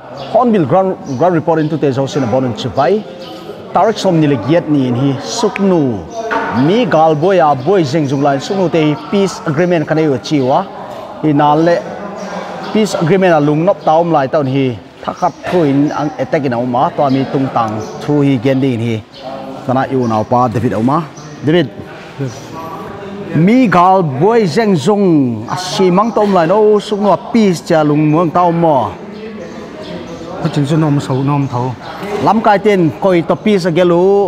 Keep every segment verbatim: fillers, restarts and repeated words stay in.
Hornbill ground ground report into te zo sin bon chibai tarik som ni le giat ni hi suknu mi gal boy a boy jeng jung line suknu te peace agreement kan yo chiwa hi nal le peace agreement a lung nop taum lai taun hi thakat thuin ang attack in oma to mi tung tang thu hi gending hi kana yu nau pa David oma David mi gal boy jeng jung a simang tom lai no suknu peace cha lung muang taum mo chính số nom sầu nom thầu lắm cái tiền coi tập pi sa gelu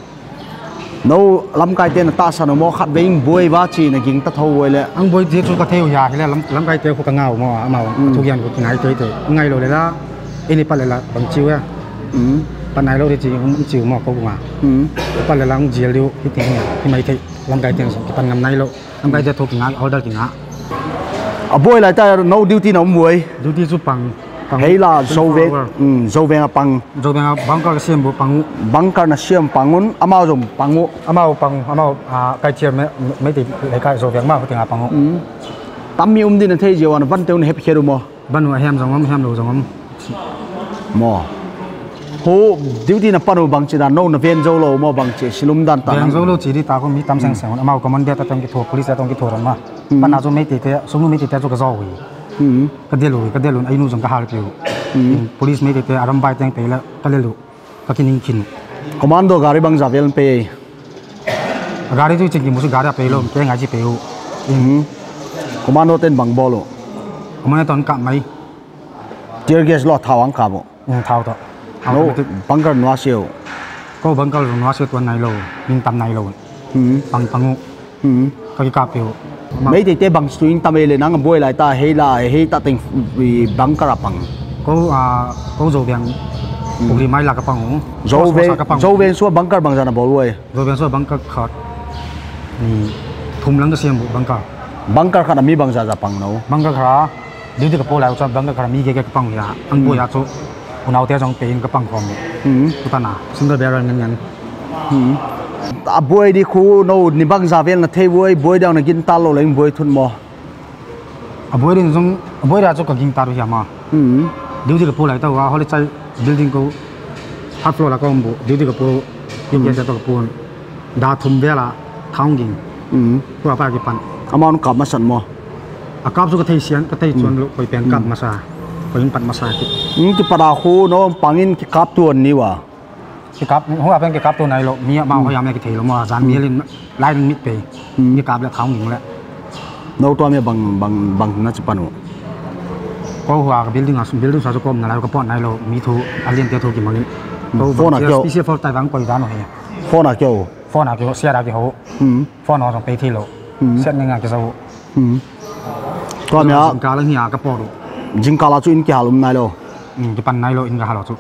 nấu lắm cái tiền ta sa nó mo khát binh bôi ba chi này kinh ta thâu vậy lẽ anh bôi thì chúng ta theo nhà thì là lắm lắm cái theo của càng ngầu mà màu thu hiền của ngày tới tới ngày rồi đấy là ini pa lại là bằng chiêu á pan này lâu thì chỉ cũng chiêu mà câu mà pan lại là ông chiêu liu cái tiền này thì mấy thì lắm cái tiền pan năm nay lâu lắm cái theo thuộc ngã order kinh ngã à bôi lại ta nấu duty nó muối duty giúp bằng hay là dâu về, dâu về là bằng dâu về là bằng cái xiêm bộ bằng bằng cái là xiêm bằng ngôn, amao dùng bằng ngô, amao bằng amao à cái chiêm mấy mấy thì lấy cái dâu về amao thì ngã bằng ngô. Tắm mi um đi nên thấy gì vậy? Văn tiêu này hẹp khéo mò. Văn hoa hem giống ngâm hem đồ giống ngâm. Mò. Hồ điều gì là panu bằng chỉ là nô là viên dâu lô mò bằng chỉ silum đan ta. Viên dâu lô chỉ đi ta có mi tam sang sang, amao có món bia ta trong cái thổ, police trong cái thổ mà. Pan nào mấy thì thế, số mấy thì thế cho cái dâu vậy. Cái điều cái điều ấy nu dùng cái hal kêu, police mấy cái aram bay tiếng tây là cái điều cái kinh kinh. Commando gari bang Javel pe. Gari tu cakap musuh gari apa elo, kita ngaji pe elo. Commando ten bang bolo. Commando ton kap mai. Tear gas lo thawang kabo. Thau tu. No bunker nuas siêu. Kau bunker nuas siêu tuan nai lo, min tam nai lo. Pang pangu. Cái kap pe elo. Mấy thì tế bằng swing ta mê lên nắng bôi lại ta hay là hay ta tình vì băng cả bằng có à có dầu vàng bụng thì mai là cái bằng dầu về dầu về số băng cả bằng ra là bỏ luôn dầu vàng số băng cả khát thùng lắng cái xem bộ băng cả băng cả khát là mi bằng ra ra bằng đâu băng cả khá nếu như cái bộ lại cho băng cả khá mi cái cái bằng gì à anh bôi à chỗ hôm nào theo trong tiền cái bằng còn cái ta nào xin được bé rồi nhanh nhanh à bôi đi khu nô ni băng ra viên là thay bôi bôi down là kinh ta lo lên bôi thun mò à bôi đi trong bôi ra chỗ cái kinh ta rồi mà nếu như cái bộ lại tao vào họ lấy chạy building có half floor là có bộ nếu như cái bộ kinh doanh sẽ tao cái bộ đa thùng bé là thang kinh có apa cái pan ama nó cặp mà sẵn mò à cặp chỗ cái thay xiên cái thay chuẩn lúc coi pen cặp mà sa coi những pan mà sa cái cái pada khu nó pangin cái cặp tuần ni wa cái cặp không phải cái cặpตัวnày lộมีมาเขายามcái thể lộ mà dànมีlên lái lên mítไปcái cặp là thang kinh lại nấu toa mi bằng bằng bằng nó chỉ panu có hoa cái building à building sao có mà lại cái port này lộ mi thu alien tiêu thu cái món phone nào kêu special for Taiwan Taiwan coi giá nó hay phone nào kêu phone nào kêu xe nào kêu phone nào trong bay thi lộ xe này ngang cái sao toa mi à cái là nhà cái port jing kala chu in cái halum này lo cái pan này lộ in cái halum chu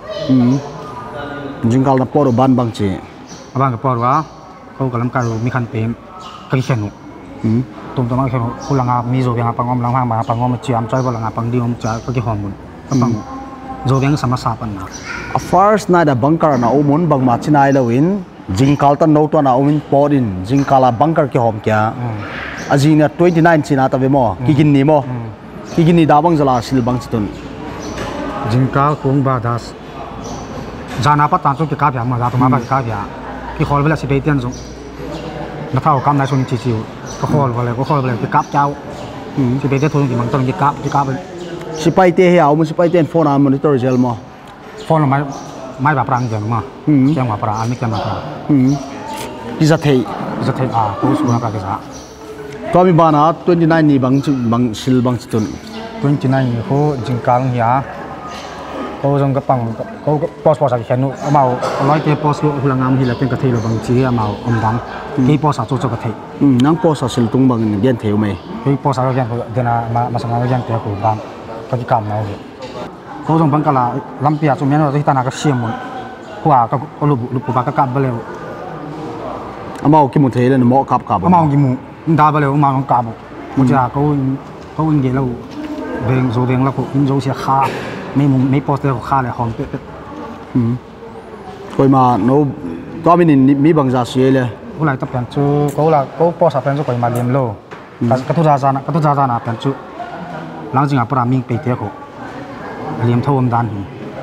jing kala na port ban bang chi abang cái port wa kau kalam kau mi khan pen cái khen nó tụm tụm cái khu lăng mi rồi yang pangom lăng hang mà pangom chiam choi bao lăng pang di om cha cái hòm bún pang rồi yang sama sapan na a first night a bunker na omun bang ma chinai lo in jing kal tan no to na omin port in jing kala bunker ki hom kya azina twenty-nine china ta ve mo kigin ni mo kigin ni da bang jala sil bang chitun jing kal kong ba das jana pa tan chu ki ka phya ma ga to ma ba ka phya ki khol vela si be tian chu na thao kam na sun chi chiu có khol vào lại có khol vào lại cái cáp trao thì bây giờ thôi thì mình toàn cái cáp cái cáp ấy si pai te he au mu si pai ten phone am monitor gel mo phone là máy máy bạc răng rồi mà xem bạc răng mấy cái bạc răng đi ra thầy ra thầy à cố xuống cái cái giá to mi bana twenty-nine ni bang bang sil bang chitun twenty-nine ko jing kang hiya ko jong ka pang ko post post cái khen mau nói cái post ko hulang am hi là cái cái thầy là bằng chỉ mau om dang cái post sao cho cái thầy nang post sa sil tung bang gen theu me cái post sao gen ko dena ma ma sang gen theu ko bang cái cam nào vậy ko jong bang kala lampia chu men ro ta na ka siam mun kwa ka ko lu lu ba ka cam ba leo amao ki mu thei le mo kap kap amao ki mu da ba leo amao ng cam mu ja ko ko in ge lo veng zo veng la ko in zo sia kha mấy mấy poster của kha lại hòm tết coi mà nó to mình mi bằng giá xíเลย có lại tập bản chú có là có post bản chú coi mà liềm lô cái cái thu ra ra cái thu ra ra là bản chú láng chừng à para mình bị tiếc ko liềm thâu âm đan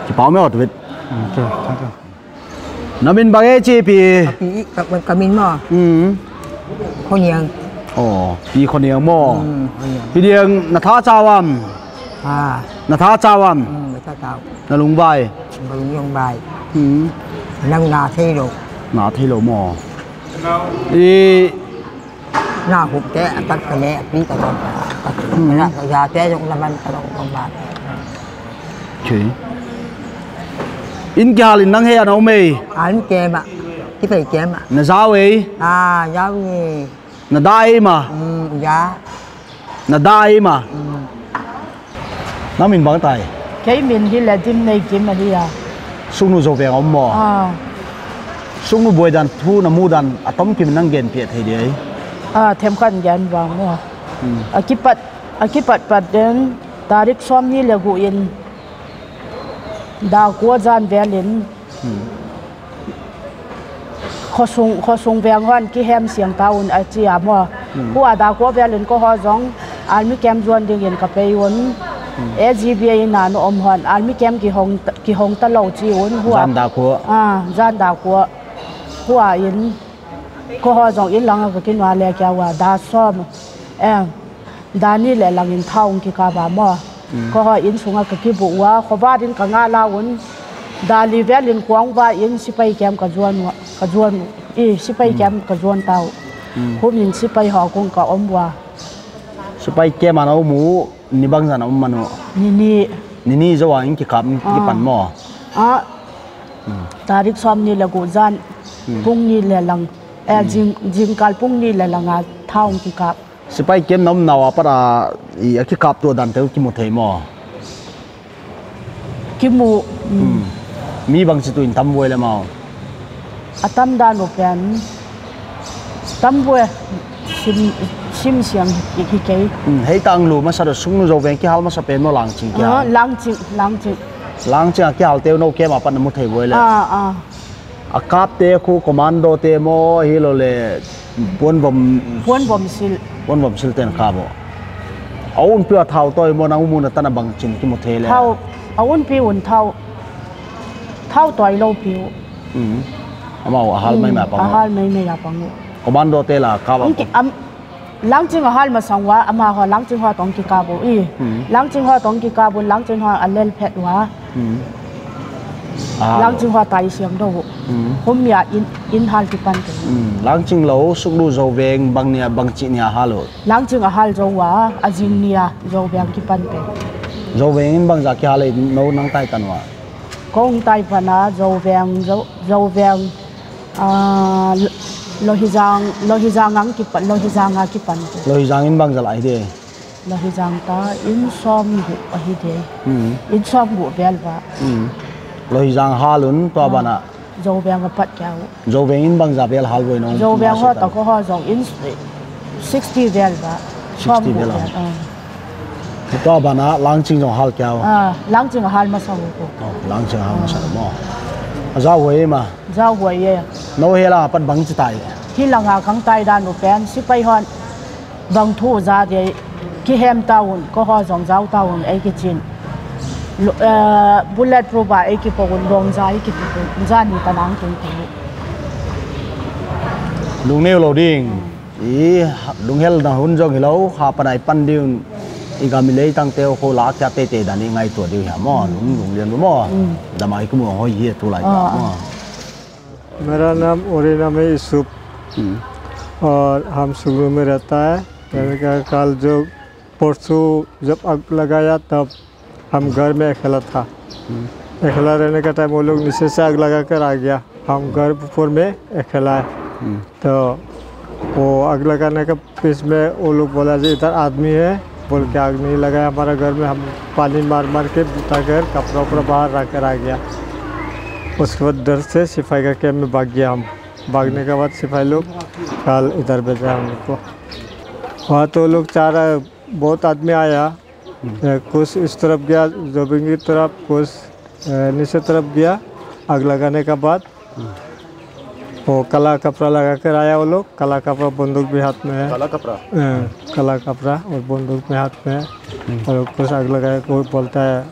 chỉ bảo mấy hoạt vịt ok thank you nó bên bao nhiêu chi pi pi các bên các bên mà ừ คนยัง ồ piคนเดียวมั้งอืมคนยังพี่เดียงนัทเจ้าวันอ่านัทเจ้าวันอืมไม่ใช่เจ้านาลุงใบบางยงใบอืมนั่งนาที่โลกหนาที่เราหมออีหน้าหุบแกตัดกระแลปีกระดองตัดมันละยาแก้ยงละมันกระดองกระบาดเฉยอินกาลินนั่งเฮียน้องเมย์อ่านเกมอ่ะที่ไปเกมอ่ะนาจ้าเว้ยอ่ายาวนี่นาได้มาอืมยานาได้มาอืมน้ำมินบางไต cái mình đi là tim này kim mà đi à ซุกนูโจเวียงอมหมอ à ซุกนูบวยดันทูน้ำมูดันอะตอมกิมนั่งเกณฑ์เปียไทยเดีย à thêm con gan vàng mua à cái bát à cái bát bát đến tarik xóm như là guin đào qua gian về lên khó sung khó sung về ngon cái hem xiang tao à chị à mua qua đào qua về lên có họ giống almi kem zuan ding in kape yun e g b a na no om hon almi kem ki hong ki hong ta lo chi un huwa Zan da ko à zan da ko huwa in ko ho jong in lang ka kin wa le kya wa da som em da ni le lang in thong ki ka ba mo ko ho in sunga ka ki bu wa ko ba din ka nga la un da li vel in kwang ba in sipai kem ka zuan ka zuan e sipai kem ka zuan tao hum in sipai ho kong ka om wa supaya ke mana umu ni bang sana um mano ni ni ni ni zo wang ki kam ki pan mo à tarik som ni la go zan pung ni le lang e jing jing kal pung ni le lang a thong ki kap supaya ke nom nawa para i ki kap to dan te ki mo thei mo ki mu mi bang situ in tam voi le mau atam dan no pen tam bue sim sim siang ki ke hei tang lu ma sa sung nu zo veng ki hal ma sa pen mo lang ching à kya lang ching lang ching lang ching ki hal te no ke ma pan mo thei voi le à à a kap te khu commando te mo hi lo le pon bom pon bom sil pon bom sil ten ka bo aun pia thau toy mo na umu na tan bang chin ki mo thei le thau aun pi un thau thau toy lo piu um amao a hal mai ma pa a hal mai mai ya pang commando te la ka ba ang ki am lang ching hal ma sangwa ama ho lang ching ho tong ki ka bo i lang ching ho tong ki ka bo lang ching ho alel phet wa lang ching ho tai siang do hum ya in in hal ki pan ke lang ching lo suk du zo veng bang nia bang chi nia halo lang ching hal zo wa ajing nia zo bang ki pan pe zo veng bang za ki hale no nang tai tan wa kong tai pana zo bang zo zo bang a lo hi jang lo hi jang ang ki pan lo hi jang a ki pan pe lo hi jang in bang za lai de lo hi jang ta in som gu a hi de in som gu bel ba lo hi jang halun to bana zo bang a pat kya zo veng in bang za bel hal voi no zo bang ho ta ko ho zong in sixty bel ba som gu bel to bana lang ching jong hal kya à lang ching hal ma sa ko lang ching hal ma sa mo za voi ma za wo ye no he la pat bang chi tai hi langa khang tai dan no pen si pai hon bang thu za de ki hem taun ko ho zong zau taun ai ki chin bullet proof ba ai ki pon rong za ai ki pu za ni tanang tung tu lung neu lo ding i lung hel na hun jong hilo ha panai pan diun i ga mi lei tang teo ko la kya te te dan i ngai to diu ha mo lung lung lian mo da mai ku mo ho ye tu lai ta mo मेरा नाम ओरिना में यूसुफ और हम सुगरू में रहता है मैंने कहा कल जो परसों जब आग लगाया तब हम घर में अकेला था अकेला रहने का टाइम वो लोग नीचे से आग लगा कर आ गया हम घर ऊपर में अकेला है तो वो आग लगाने के बीच में वो लोग बोला जी इधर आदमी है बोल के आग नहीं लगाया हमारा घर में हम पानी मार मार के बुता कर कपड़ा उपड़ा बाहर रख कर आ गया उसके बाद डर से सिपाही का कैम्प में भाग गया हम भागने के बाद सिपाही लोग कल इधर भेजा हम लोग को वहाँ तो लोग चार बहुत आदमी आया कुछ इस तरफ गया जोबिंग की तरफ कुछ नीचे तरफ गया आग लगाने के बाद वो काला कपड़ा लगा कर आया वो लोग काला कपड़ा बंदूक भी हाथ में है काला कपड़ा काला कपड़ा और बंदूक में हाथ में है और कुछ आग लगाया कोई बोलता है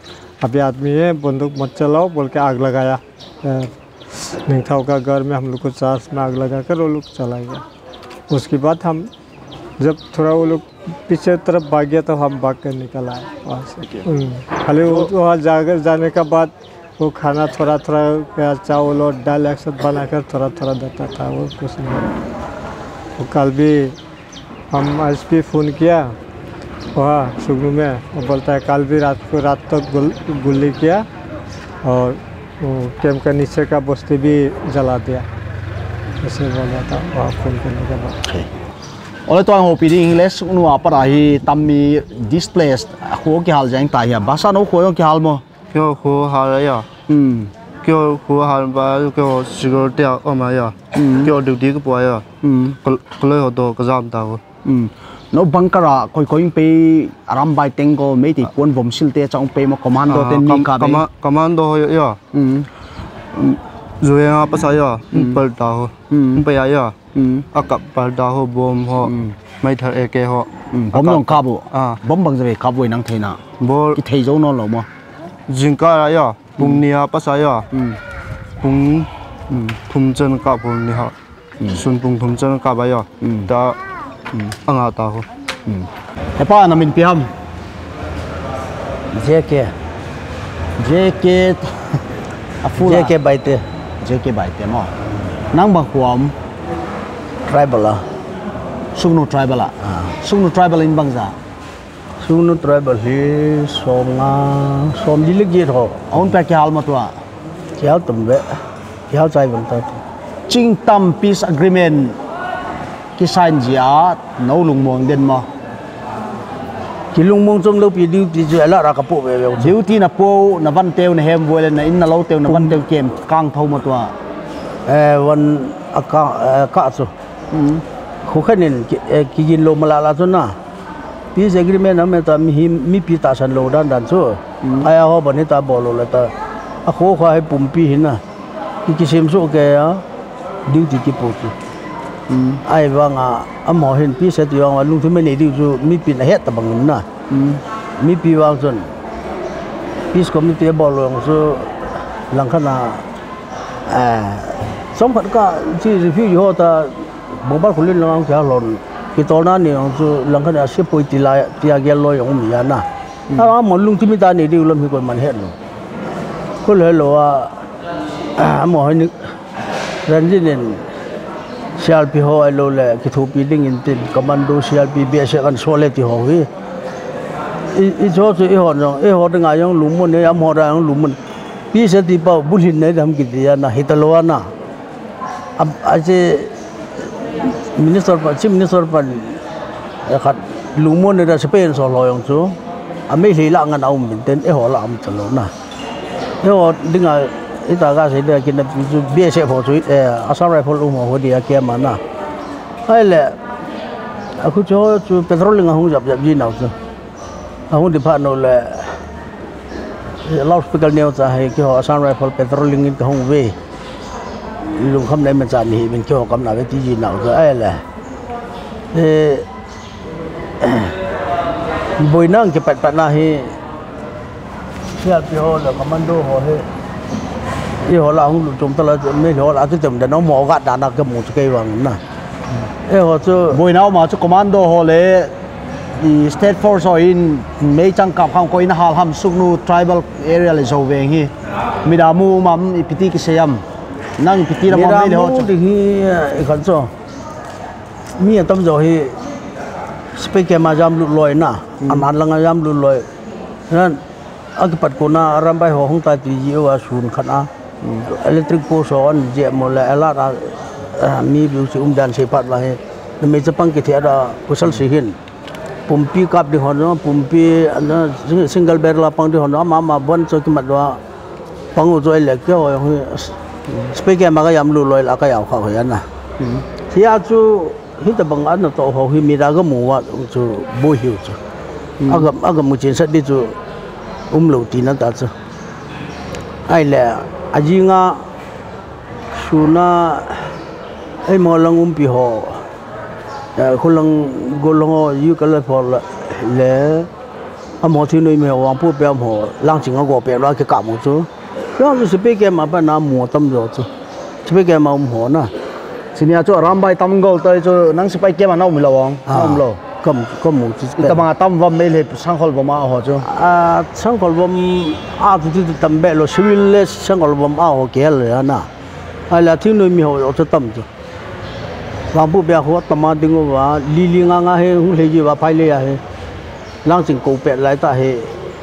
अभी आदमी है बंदूक मत चलाओ बोल के आग लगाया निंगथाव का घर में हम लोग को चार्ज में आग लगा कर वो लोग चला गया। उसके बाद हम जब थोड़ा वो लोग पीछे तरफ भाग गया तो हम भाग कर निकल आए वहाँ से। खाली वहाँ जाकर जाने के बाद वो खाना थोड़ा थोड़ा चावल और दाल एक साथ बनाकर थोड़ा थोड़ा देता था, वो कुछ नहीं। वो कल भी हम आज भी फ़ोन किया वहाँ सुगनू में, वो बोलता है कल भी रात को रात तक गुल गुल्ली किया और वो कैंप का नीचे का बस्ती भी जला दिया, ऐसे बोला था वहाँ फ़ोन करने के बाद। और तो हम पीड़ी इंग्लिश सुगनू आप पर आई तम्मी डिस्प्लेस खो के हाल जाएं ताहिया भाषा नो खो के हाल मो क्यों खो हाल या हम्म क्यों खो हाल बा क्यों सिक्योरिटी आ माया क्यों ड्यूटी को पाया हम्म कल हो तो कजाम ता हो हम्म no bangkara koi koi pe aram bai tengo me ti pon bom silte chang pe mo commando ten mi ka be commando ho ya um rồi à pas saya per ta ho pe ya ya um akap per ta ho bom ho mai thar ek ho bom nong ka bu à bom bang je ka boi nang theina bol ki thei zo no lo mo jingka ya pung nia pas saya um pung thum chen ka pung ni ha sun pung thum chen ka ba ya ta ang ata ho he pa na min piam JK JK afula JK baite JK bai te mo nang bang huam tribal ah sungnu tribal a sungnu tribal in bangza sunu tribal hi somnga som di legi tho on pa ke hal ma to kéo tầm vệ kéo chạy vận tải ching tam peace agreement ki sign zia no lung mong den ma ki lung mong trong lâu bị điêu thì giờ là ra cái bộ về về duty na po na van teu na hem voile na in na lo teu na van teu kem kang thau ma to ehวันอากาศก็สุkhu khăn nên ki gin lo mala la na peace agreement na me ta mi mi pi ta san lo dan dan so ai ho ban ta bo lo la ta a kho kha hai pum pi hin na ki ki sem so ke ya duty ki po chu ai wang a am ho hin pi se ti wang lung thu me nei diu chu mi pi na het ta bang na mi pi wang chon peace committee bo lo so lang khana à sống phận cả chỉ review ho ta bộ bát khulin lang kia lon cái to na ni ang chu lang khana se poi ti la tia gel lo yong mi ya na ta mo lung ti mi ta ni diu lam hi ko man het lo ko le lo a mo hai ni ran ji nen C R P ho ai lo le ki thu pi ding in tin commando C R P be se kan so le ti ho hi i cho chu i ho no e ho da yong lu mon ne am ho da yong lu mon pi se ti pa bu lin ne dam ki ti ya na hitalo na ab aje minister pa chief minister pa khat lu mon ne da spain so lo yong chu a me li la ngan au min ten e ho la am chalo na e ho dinga ita ga se de kin chu be se pho chu e asam rifle lu mo ho dia ke ma na ai le aku cho chu petrol nga hung jap jap ji nau chu a hung di pha no le loudspeaker nêu ra hay cái họ asam rifle petrolling in cái hông về lúc hôm nay mình chọn thì mình kêu họ cầm nào cái gì nào rồi ấy là thì buổi nắng cái bạch bạch này thì cái họ là commando họ hay cái họ là không chúng ta là mấy họ là cái tầm để nó mò gạt đạn cái một cái vàng nè cái họ cho buổi nào mà cho commando họ lấy the state force or in mấy trang cặp hàng coi in hal ham sugnu tribal area le zo veng hi midamu mam ipiti ki seyam nang ipiti ra mam le ho thì hi khẩn cho mi tâm rồi hi speak ma jam lu loi na an an lang jam lu loi nan akipat ko na rambai ho hong ta ti ji wa sun khana electric post on je mo la ala mi bu si um dan se pat wa he me chapang ki thia da kusal si hin pumpi kap di hono pumpi ana single barrel pang di hono ma ma bon so ki matwa pangu joy le ke ho speaker ma ga yam lu loi la ka yaw kha hoya na thia chu hi ta bang an to ho hi mi da ga mu wa chu bo hiu chu agam agam mu chen sat di chu um lo ti na ta chu ai le aji nga suna ai mo lang um pi ho khung golong yu kala for le âm họ thì nơi mình hoàng phụ bèo họ lang chính ở gò bèo đó cái cảm một số đó là sự biết cái mà bên nam mùa tâm rồi chứ sự biết cái mà ông họ nè xin nhà chỗ ram bay tâm gol tới chỗ nắng sẽ cái mà nó mình lâu không không lâu cầm cầm một chút cái mà tâm vâm mấy lệ sang khol vâm ao chứ à sang khol vâm à thì thì tâm bè lo civil sang khol vâm ao kia rồi nè hay là thì nơi mình họ ở tâm chứ hoàng phụ bèo họ tâm mà tiếngว่า li li nga nga he hung le ji wa phai le ya he lang sing ko pet lai ta he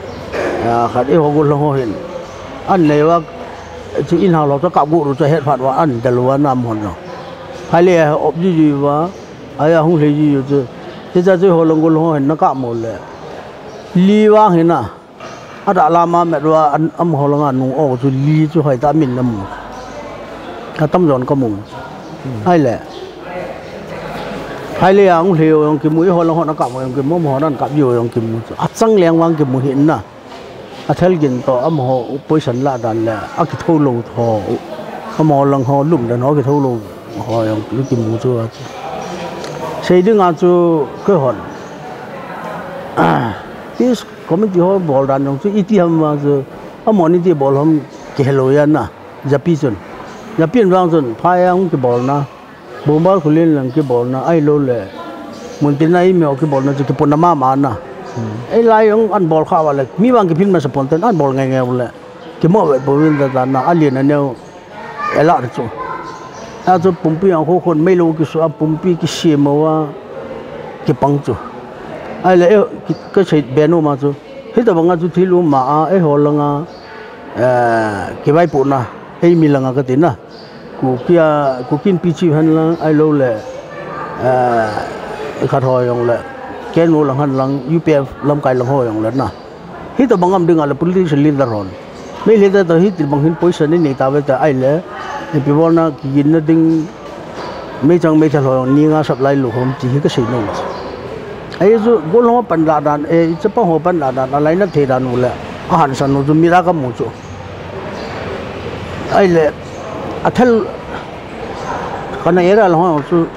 à khát yêu họ gồm họ hiện anh nàyว่าที่อินหาเราจะกับกูรู้จะเหตุผลว่าอันแต่ละวันน้ำหอนเนาะภายเลยอบยี่ยี่ว่าไอ้หงเลยยี่อยู่จะที่จะจะหัวลงกูลงเห็นนักกับหมดเลยลีว่าเห็นน่ะอาดาลามาเมื่อว่าอันอันหัวลงอันนุ่งออกจะลีจะให้ตามินน้ำมุถ้าตั้มย้อนก็มุงไอ้แหละภายเลยหงเลยยังกินมุ้ยหัวลงหัวนักกับยังกินมุ้งหัวนั่นกับอยู่ยังกินมุ้งอัดสังเลี้ยงวางกินมุ้งเห็นน่ะอาเทลกินต่ออมหอปุยสันละดันแหละอากิทูลูทออมหอลังหอลุ่มดันหอกิทูลูหอยังลูกกินหมูจัวใช่ดึงอาจูก็หอนอ่าที่ก็ไม่ที่หอบอลดันยังจูอีที่ทำมาจูอมหอนี่ที่บอลทำเกลอยันนะจะปีจนจะปีนวางจนพายยังกี่บอลนะบุ้มบอลคนเล่นหลังกี่บอลนะไอ้โลเลยมันเป็นไอ้เมียวกี่บอลนะจะกี่ปนน้ำมามานะไอ้ลายของอันบอลข้าวอะไรมีบางกี่พินมาสปอนเซอร์อันบอลไงไงวะเลยกี่หม้อแบบบอลนี่แต่ละอันเลียนอันเนี้ยเอล่าที่สุดอาจจะปุ่มปีของคนไม่รู้กี่ส่วนปุ่มปีกี่เสียมาว่ากี่ปังจุไอ้เลยก็ใช้เบนโอมาจุที่แต่บางอันจุที่รู้มาไอ้หัวลังอ่ะเอ่อกี่ใบปุ่นนะไอ้มีลังอ่ะก็ติดนะกูกี้กูกินปีชีหันลังไอ้รู้เลยเอ่อขาทอยองเลยแกนูหลังหันหลังยูพีเอฟลำไก่หลังห้อยอย่างนั้นนะฮิตบางอันดึงอะไร political leader รอนไม่เลี้ยแต่ฮิตบางหิน position นี่นี่ตาเวทไอ้เล่ไอ้พี่บอกนะกินนั่นดึงไม่จังไม่ทะเลาะนี่งาสับไล่ลูกผมจีก็สิ่งนู้นไอ้จู่กูลงมาปันดาดานไอ้จะป้องหัวปันดาดานอะไรนั่นเทดานูแหละอาหารสันนู้นมีรักกับหมูจู่ไอ้เล่อัฐลกันเอราหลังห้องจู่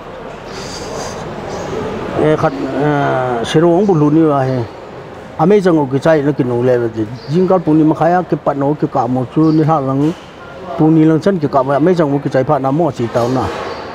เออขัดเสือร้องบุรุษนี่ว่าเฮ้อเมริกันก็ใช้นักกินนูเลยว่าจิงกัดปุ่นมาขายก็ปัดโนก็กะหมดจู่นี่ฮะหลังปุ่นนี่หลังฉันก็กะว่าอเมริกันก็ใช้ผ่านน้ำหม้อสีเตาหน้า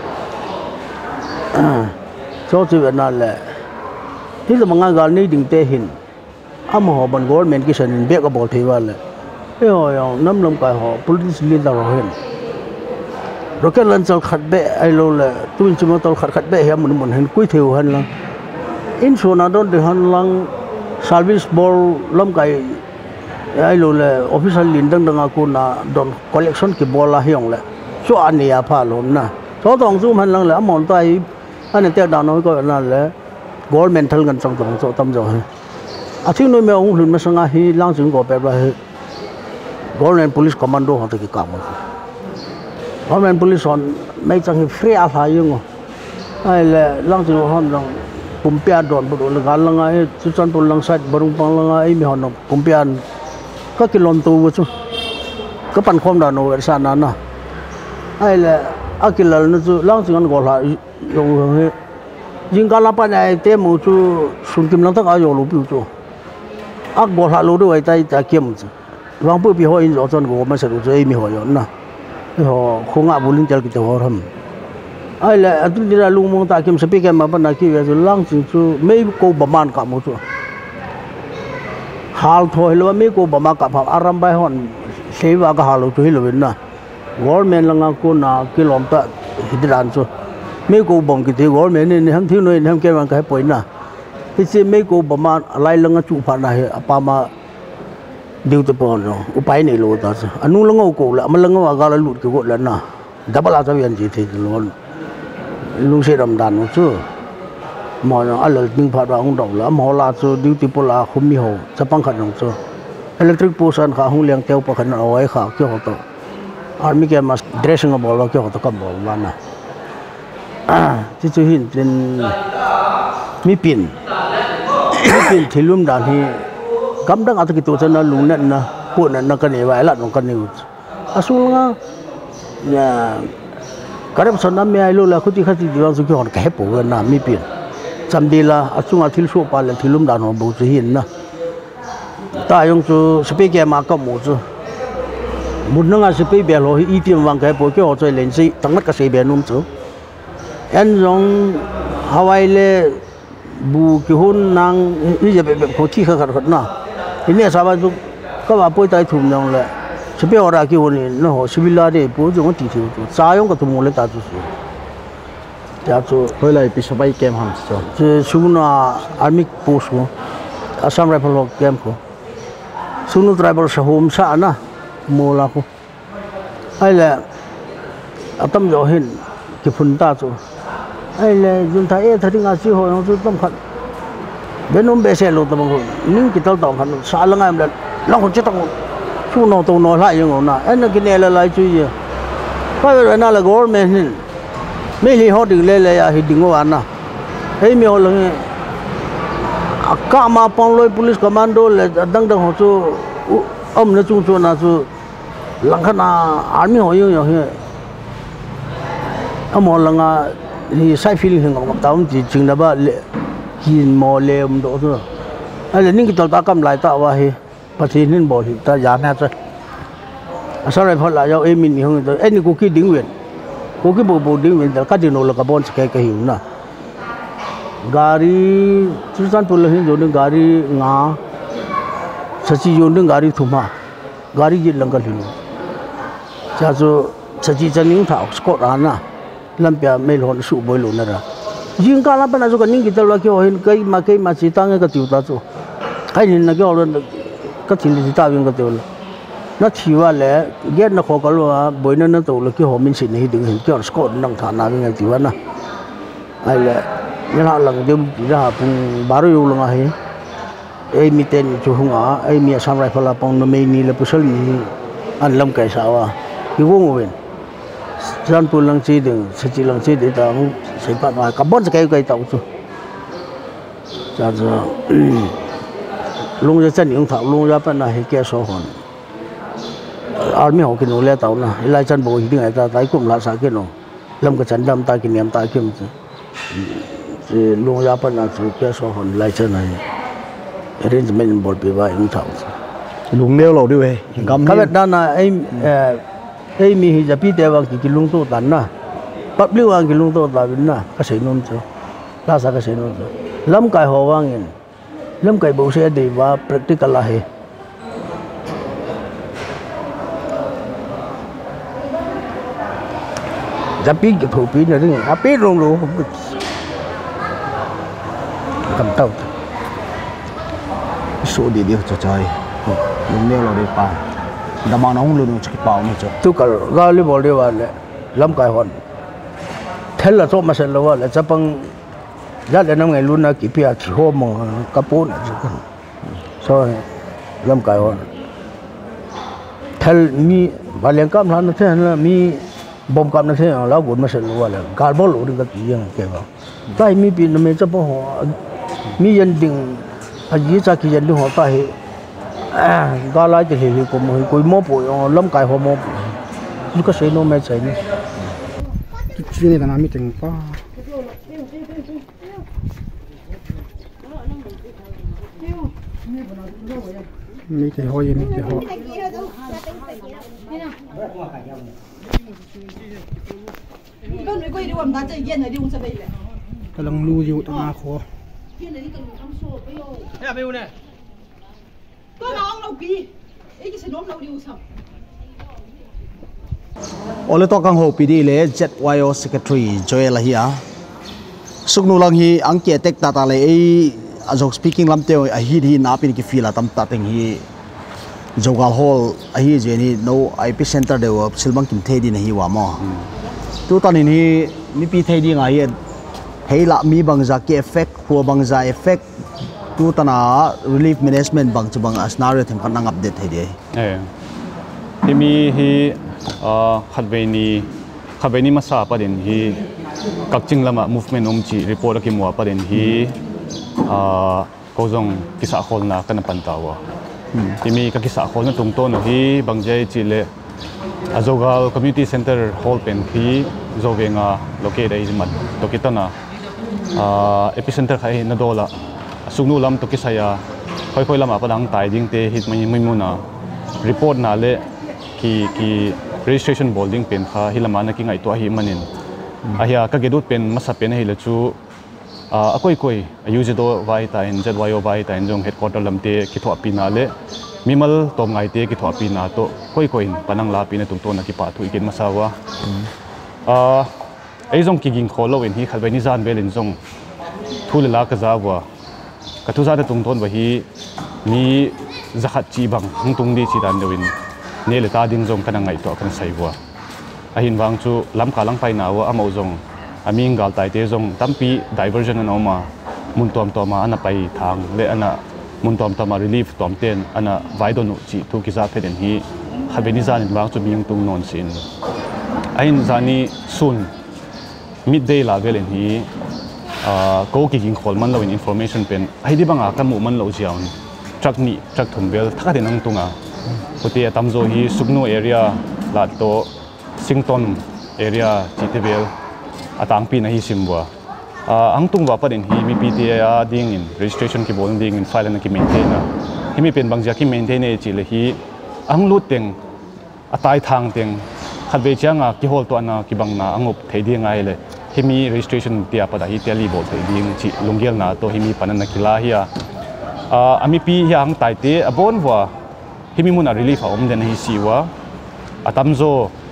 ชอบชีวิตนั่นแหละที่เราบางงานนี้ดึงเตะหินอ้ามหอบันกอร์เมนกิสันเบียกับบอกที่ว่าเลยเอ้ยน้ำลมกายหอ political leader เราเห็นเราแค่ลันจะขัดเบะไอ้เราเลยตุ้งชิมตัวขัดขัดเบะเหี้ยมันมันเห็นกุ้ยเทียวหันลังอินโซนาโดนเดือดหันลัง service ball ล้มไก่ไอ้เราเลย official ลินดังดังอากูน่ะโดน collection กี่บอลละเหี้ยงเลยช่วยอันนี้อาพาลมนะชอบตองซูมหันลังเลยมองตัวไอ้อันนี้เตะดาวน้อยก็นั่นแหละ governmental กันจังจังโซตั้มจ่ออาทิตย์นู้นแม่องค์หลุนมาสังหารที่ล่างจึงก็แบบว่า government police commando เขาตะกี้กำมันgovernment police สอนไม่จังให้ฟรีอาภายุงไอ้เล่ล่างจึงเขาลังปุ่มเปียดโดนบุรุษลังการลังไอ้จุดจันตุลังไซด์บรุงปังลังไอ้มีหอนปุ่มเปียนก็กินลมตัววุ้ยก็ปั่นความด่านโอเวอร์ซานานะไอ้เล่อากิลล์นั่นจู่ล่างจึงกันก็หลายอยู่เฮ้ยิงการลับไปในเต็มมู่จู่สุนทรลังทั้งอายุลูบิวจู่อักบอลหาลูด้วยใจจะเกี่ยมจู่วางปุ๊บพี่หัวอินจอนกูไม่สะดวกใจมีหัวย้อนนะหัวคงอาบุลินเจลกิจหัวทำไอ้เล่อันนี้เราลุงมองตาเกี่ยมสปีกเกอร์มาเป็นนักขี่จู่ล่างจึงจู่ไม่กูประมาณกับมู่จู่ฮาลทอยหรือว่าไม่กูประมาณกับอารามไปหอนเสียว่าก็ฮาลทอยหรือเป็นนะวอลแมนลังกูน่ากิโลเมตรฮิตรันจู่ไม่กูบ่งกิจวอลแมนนี่ทั้งที่นู้นทั้งเกี่ยมันก็ให้ป่วยนะที่จริงไม่กูประมาณอะไรลังจูผ่านได้apaมาดิวตัวปอนอุปายนี่รู้ตัวอันนู้นลังกูละมันลังว่าการลุดกูแล้วนะดับเบิลอาจจะยังจีที่ล้วนลุงเสดำดันจู่หมอนอะไรดึงผ่านว่าหุ่นดอกละหมอลาจู่ดิวตัวปลาคุมมีหัวจะปังขัดของจู่อิเล็กทริกโพสันขาหุ่นเลี้ยงเตี้ยวปะขันเอาไว้ขาเกี่ยวกับตัวอาร์มีแกมาเดรสซิ่งกับบอลเกี่ยวกับตัวกับบอลวันน่ะที่จู่หินเป็นมีปิ่นมีปิ่นที่ลุ่มด่านที่กำดังอัตกิตัวฉันน่ะลุงนั่นนะพูดนั่นนักกันนี่ไว้ละน้องกันนี่อาสุลงะเนี่ยกระดับสนามมีไอ้ลูกละคุติขัดที่ดีว่าสุขีหอนแก่ปูกันนะมีปิ่นจำดีละอาสุงอาทิลชั่วปาลที่ลุ่มด่านของบุษหินนะ ta dùng chú speak cái mà có một chú một năng à speak bè rồi ý tìm vàng cái bộ cái họ chơi lên gì tăng mất cái gì bè nôm chú anh dùng Hawaii le bu cái hôn năng ý giờ bè bè khó thi khắc khắc na thế này sao mà chú các bạn bôi tay thùng nhau lại speak ở đây cái hôn này nó họ speak là để bố chúng nó tỉ tỉ chú sao dùng cái thùng một lấy ta chú ya chú hồi lại bị sập bay kem ham chú chú xuống na army post ko Assam Rifle Camp ko sunu driver sa home sa na mola ko ai là atam jo hin ki phun ta chu ai là jun tha e thari nga chi ho no chu tam khat benom be se lo tam ko ning ki tal taw khan sa la ngam la la ko chi tang chu no to no la yung na en ki ne la lai chu ye pa ra na la government hin me li ho ding le le ya hi ding wa na hei mi ho lang Kama Pangloi Police Commando le dang dang ho chu om na chung chu na chu langkhana army ho yung yo he amo langa hi sai feeling hing ngam taum ji ching na ba le hin mo le um do chu ale ning ki tol ta kam lai ta wa he pathi nin bo hi ta ya na cha asare phol la yo e min ni hong to ani ku ki ding wen ku ki bo bo ding wen ka dino la ka bon ke ke hi na Gari Susan Pulahin jodoh gari nga saci jodoh gari thuma gari jit langkal ini jadi saci janing thau skot ana lampia melon su boy lo nara jing kala pa na so kaning kita lagi ohin kai makai masih tangan ke tiuta tu kai ni na ke orang ke tindi kita yang ke tiul na tiwa le get na kho kalau boy na na tu lagi homin sini hidung hin ke skot nang thana dengan tiwa na ai le nhân họ lần đêm ra cùng baru yêu lần ấy ấy mi tên chú hùng á ấy mi Assam Rifle là phong năm nay là pusal ni anh lâm cái sao à cái vô ngồi dân tu lần chi đừng sẽ chỉ lần chi để tao sẽ bắt vào cả bốn cái cái tàu chú cho cho luôn ra chân những thảo luôn ra bên này cái số hòn army họ cái nô lệ tàu na lại chân bộ thì ngày ta thấy cũng là sao cái nô lâm cái chân đâm ta cái niệm ta kiếm luôn ra bên này cái số hòn lại chân này arrangement bol bị vai những thảo luôn nêu lâu đi về các bạn đang là em em mi giờ bị đeo vào cái lung tô tàn na bắt lưu vào cái lung tô tàn na cái gì nôn chứ là sao cái gì nôn chứ lâm cái hồ vang in lâm cái bộ xe đi vào practical là hết giờ bị cái thủ bị này đấy à bị rong luôn cầm tàu số đi đi cho chơi luôn nêu lâu đi pa đam mê nó không luôn chỉ bảo nữa chứ tu cả gali đi bảo đi vào lại lâm cái hòn thế là cho mà xem là là chấp bằng giá để năm ngày luôn là kịp giờ chỉ hôm mà cặp bốn chứ không rồi lâm cái hòn thế mi bà liên cam là nó thế là mi bom cam nó thế là lão buồn mà xem là là cả bao lũ đi cái gì vậy cái vào cái mi bị nó mới chấp bằng họ mi dân đình à gì cha kia dân đình họ phải à ga lại thì thì cũng mới coi mua bồi lâm cái họ mua nó có谁 nó mới chơi nữa chuyện này là làm gì tình pa mi thì hỏi mi thì hỏi cái lăng lu dịu tao khó Hea meu nè. Có nón đâu kì. Ý cái nón đâu điều sao? Ole to kang ho pd le Z Y O secretary Joel Ahia suknu lang hi angke tek ta ta le ei azok speaking lam teo a hi hi na pin ki feel atam ta teng hi jogal hall a hi je ni no epicenter de wa silbang kim the di na hi wa mo tu ta ni ni mi pi the di nga hi hei la mi bang za ki effect ho bang za effect tu ta na relief management bang chu bang asnare them kan ang update the de eh ti mi hi a khatveini khatveini masa padin hi kakching lama movement om chi report ki mo padin hi a kozong kisa kholna kan pantawa ti mi ka kisa kholna tungto no hi bangjai chi le azogal community center hall pen khi zovenga locate ai mat tokitana a epicenter khai na dola sugnu lam to kisaya khoi khoi lama padang tai ding te hit mai mai muna report na le ki ki registration boarding pen kha hilama na ki ngai to hi manin a hia ka gedut pen masa pen hi le chu a koi koi use do vai ta in zyo vai ta in jong headquarter lamte ki tho pi na le mimal tom ngai te ki tho pi na to koi koi panang la pi na tung to na ki pa thu ikin masawa a ei jong ki ging kholo in hi khalbai ni zan belin jong thul la ka zawa ka thu za ta tung ton wa hi mi zakhat chi bang hung tung di chi dan dewin ne le ta ding jong kana ngai to kan sai wa a hin wang chu lam ka lang pai na wa amo jong aming gal tai te jong tampi diversion an oma mun tom toma ana pai thang le ana mun tom toma relief tom ten ana vai donu chi thu ki za pheden hi khabeni zan in wang chu ming tung non sin a hin zani sun midday la velen hi a ko ki ging khol man lo in information pen ai di banga ka mu man lo jiaun truck ni truck thum bel thaka de nang tunga puti tamzo hi sugnu area la to sington area chitebel atang pi na hi simwa ang tungwa pa din hi mi P T A ding in registration ki bol ding in file na ki maintain na hi mi pen bangja ki maintain e chi le hi ang lut teng atai thang teng khatbe changa ki hol to ana ki bang na angop thei di ngai le hi mi registration tia pa da hi teli bol thei ding chi lunggel na to hi mi panan na kila hi a ami pi hi ang tai te abon wa hi mi muna relief a om den hi siwa atamzo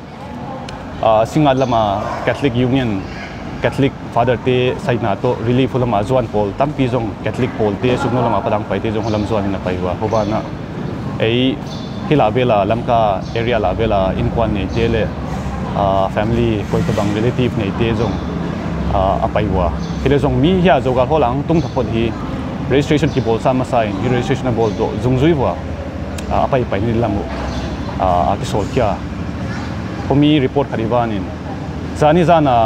singalama Catholic Union Catholic Father te sai na to relief lama zuan pol tampi jong Catholic pol te sugno lama padang pai te jong holam zuan na pai wa hobana ei hila bela lamka area la bela in kwan nei te le family koi to bang relative nei te jong a pai wa hele jong mi hia jogal holang tung thapon hi registration ki bol sama sai hi registration bol do zungzui wa a pai pai ni lamu a ki sol kya komi report khariwanin zani zana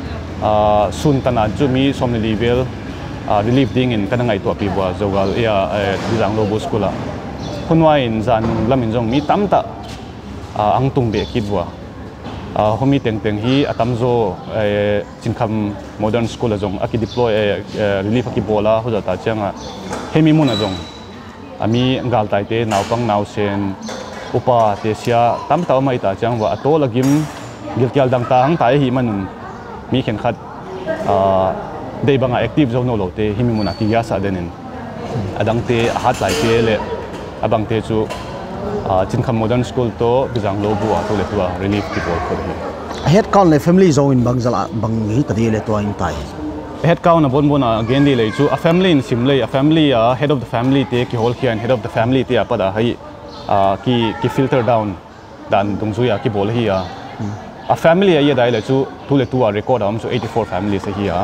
sun tana jumi somni level relief ding in kana ngai to piwa zogal ya dijang lo buskula hunwa in zan lamin jong mi tamta ang tung be kidwa homi teng teng hi atamzo chinkham modern school jong aki deploy relief aki bola hoja ta changa hemi muna jong ami ngal tai te nawpang naw sen upa tesia tam taw mai ta chang wa atol agim gilkyal dang ta hang tai hi manun mi khen khat a dei banga active zone lo te himi muna ki ya sa denin adang te hat lai te le abang te chu chinkham modern school to bijang lo bua to le tua relief ki bol ko hi head count le family zone in bangzala bang hi ta le to in tai head count na bon bona again di le chu a family in simle a family a head of the family te ki hol khian head of the family te apada hai ki ki filter down dan dungzuya ki bol hi a a family a dai le chu tu le tu a record am chu eighty-four families hi a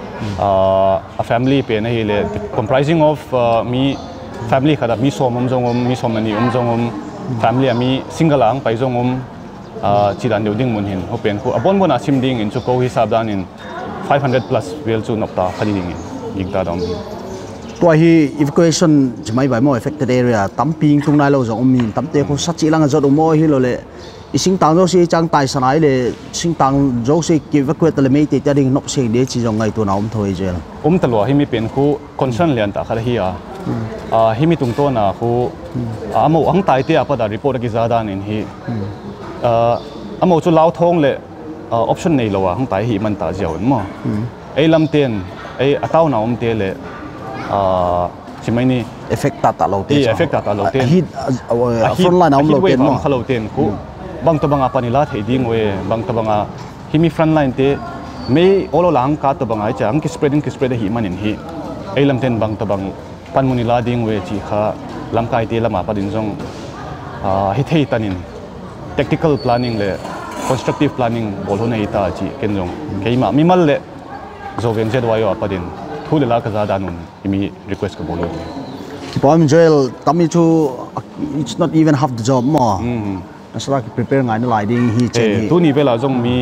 a family pe na hi le comprising of me family khada mi somom jongom mi somani um jongom family ami single ang pai jongom chidan ding mun hin hopen ko abon bona sim ding in chu ko hisab dan in five hundred plus wel chu nokta khadi ding in gingta dam to hi evacuation jmai bai mo affected area tamping tungnai lo jong min tamte ko sachi langa jot mo hi lo le ising tang jo si chang tai sanai le sing tang jo si ki evacuate le mei te ta ding nop se de chi jong ngai to na um thoi je um talwa hi mi pen ku concern lian ta khar hi a a hi mi tung to na ku amo ang tai te apa da report ki zada nin hi a amo chu lau thong le option nei lo wa hang tai hi man ta jaw mo ei lam ten ei ataw na um te le a chimai ni effect ta ta lo te effect ta ta lo te hit front line am lo te mo khalo ten ku bang to banga panila thei ding we bang to banga himi front line te me olo lang ka to banga cha ang ki spreading ki spread hi manin hi ei lam ten bang to bang pan munila ding we chi kha lam kai te lama padin jong a hi thei tanin tactical planning le constructive planning bol ho nei ta chi ken jong keima mi mal le zo veng je dwa yo apadin thu le la ka za danun imi request ka bolo ki pom jail tami chu it's not even half the job mo asra ki prepare ngai na lai ding hi che tu ni bela jong mi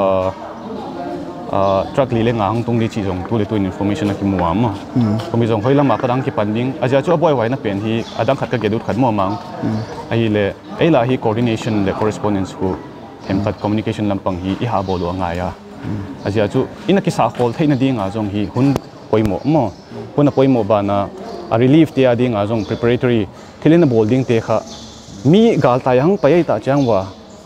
truck li le ngang tung di chi jong tu le tu information ki muwa ma komi jong hoila ma padang ki panding aja chu boy wai na pen hi adang khat ka gedut khat mo mang ai le ai la hi coordination le correspondence ku hem khat communication lampang hi i ha bolo nga ya aja chu ina ki sa khol theina ding a jong hi hun poimo mo puna poimo ba na a relief te ading a jong preparatory thilin bolding te kha mi gal ta yang pai ta changwa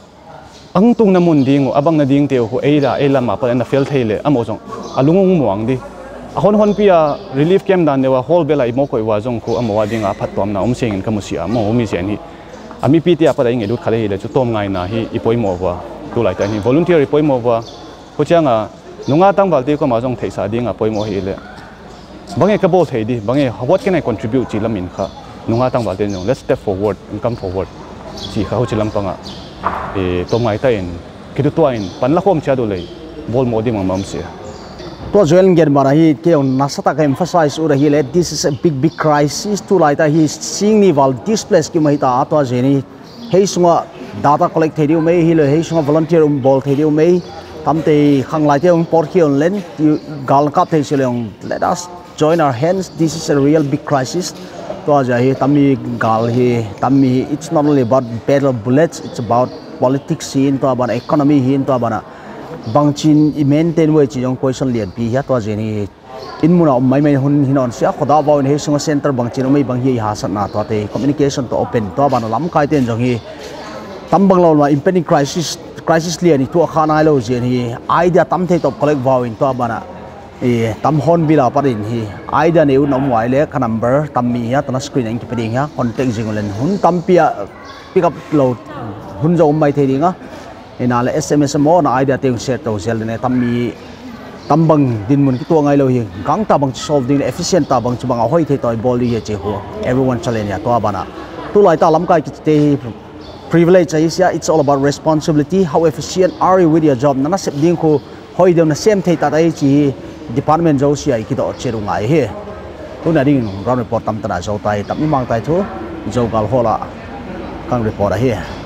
ang tung na mun ding abang na ding te ho eira ela ma pa na fel theile amo jong alung muang di a hon hon pia relief camp dan dewa hol bela imo koi wa jong khu amo wa dinga phat tom na om seng in kamusia mo mi se ni ami pi te apa da inge lut khale hi le chu tom ngai na hi ipoi mo wa tu lai ta ni volunteer ipoi mo wa ho changa nunga tang bal te ko ma jong theisa ding a poi mo hi le bange ka bol thei di bange what can I contribute chi lamin kha nunga tang bal te jong let's step forward and come forward chi kha ho chi lam panga e tom ngai ta in kitu to in pan la khom cha do le bol mo di mang mam se to joel gen bara hi ke on nasata ka emphasize ura hi le this is a big big crisis to lai ta hi seeing ni val displace ki mai ta to jeni hei sunga data collect thei diu mai hi le hei sunga volunteer um bol thei diu mai tamte khang lai te um por ki on len gal kap thei selong let us join our hands. This is a real big crisis to ja hi tammi gal hi tammi it's not only about battle bullets, it's about politics hin to about economy hin to about bangchin maintain we chi jong question lian pi ya to jeni in muna mai mai hun hinon sia khoda ba in he sunga center bangchin mai bang hi ha sat na to te communication to open to ban lam kai ten jong hi tam bang lo ma impending crisis crisis lian ni to khana lo jen hi idea tam the to collect vow in to bana e tam hon bila parin hi idea ne u nom wai le ka number tam mi ya tana screen ang ki peding ya contact jingolen hun tam pia pick up load hun zo mai the dinga ina le S M S mo na idea te share to sel ne tam mi tam bang din mun ki to ngai lo hi gang ta bang solve din efficient ta bang chubang hoi the toy bol hi che ho everyone challenge ya to bana tu lai ta lam kai ki te privilege is ya it's all about responsibility how efficient are you with your job nana sep ding ko hoi dem na same thei ta dai chi department zo sia ki do che ru ngai he tu na ding ground report tam ta zo tai tam mi mang tai thu zo gal hola kang report a he